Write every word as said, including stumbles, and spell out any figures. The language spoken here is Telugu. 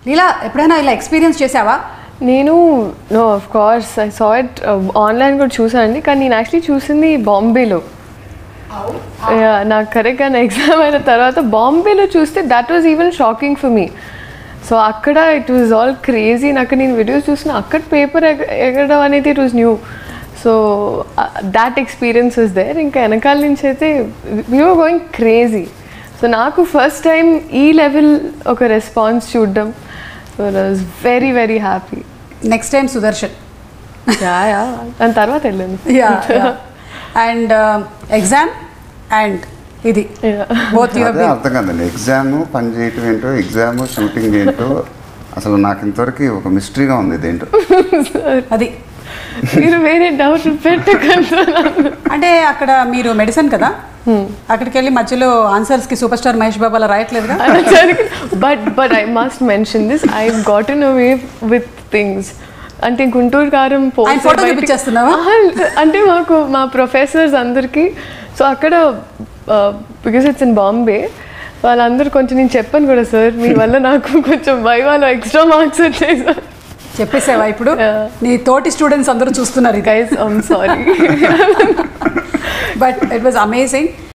లీలా ఎప్పుడైనా ఇలా ఎక్స్పీరియన్స్ చేసావా? నేను no of course I saw it online కూడా చూసానండి, కానీ నేను యాక్చువల్లీ చూసింది బాంబేలో. నాకు కరెక్ట్గా నా ఎగ్జామ్ అయిన తర్వాత బాంబేలో చూస్తే that was even shocking for me. So అక్కడ ఇట్ వాజ్ ఆల్ క్రేజీ. నాకు నేను వీడియోస్ చూసిన అక్కడ పేపర్ ఎగరడం అనేది it was new. So that experience was there. ఇంకా వెనకాల నుంచి అయితే we were going crazy. So నాకు ఫస్ట్ టైం ఈ లెవెల్ ఒక రెస్పాన్స్ చూడడం, so I was very very happy. Next time Sudarshan. Yeah yeah దాని తర్వాత వెళ్ళాను. యా అండ్ ఎగ్జామ్ అండ్ ఇది బోత్ యు హావ్ అర్థం కాదండి. ఎగ్జామ్ పని చేయటం ఏంటో, ఎగ్జామ్ షూటింగ్ ఏంటో అసలు నాకు ఇంతవరకు ఒక మిస్టరీగా ఉంది ఇదేంటో. అది మీరు వేరే డౌట్ పెట్టకండి. అంటే అక్కడ మీరు మెడిసిన్ కదా, అక్కడికి వెళ్ళి మధ్యలో ఆన్సర్స్ కి సూపర్ స్టార్ మహేష్ బాబు అలా రాయట్లేదుగా. But but I must mention this, I gotten away with things. అంటే గుంటూరు కారం ఫోటో చూపించేస్తున్నావా? అంటే మాకు మా ప్రొఫెసర్స్ అందరికీ, సో అక్కడ బికాస్ ఇట్స్ ఇన్ బాంబే, వాళ్ళందరూ కొంచెం నేను చెప్పాను కూడా, సార్ మీ వల్ల నాకు కొంచెం వైవాలో ఎక్స్ట్రా మార్క్స్ వచ్చాయి సార్. చెప్పేసావా ఇప్పుడు? నీ తోటి స్టూడెంట్స్ అందరూ చూస్తున్నారు. Guys I'm sorry, but it was amazing.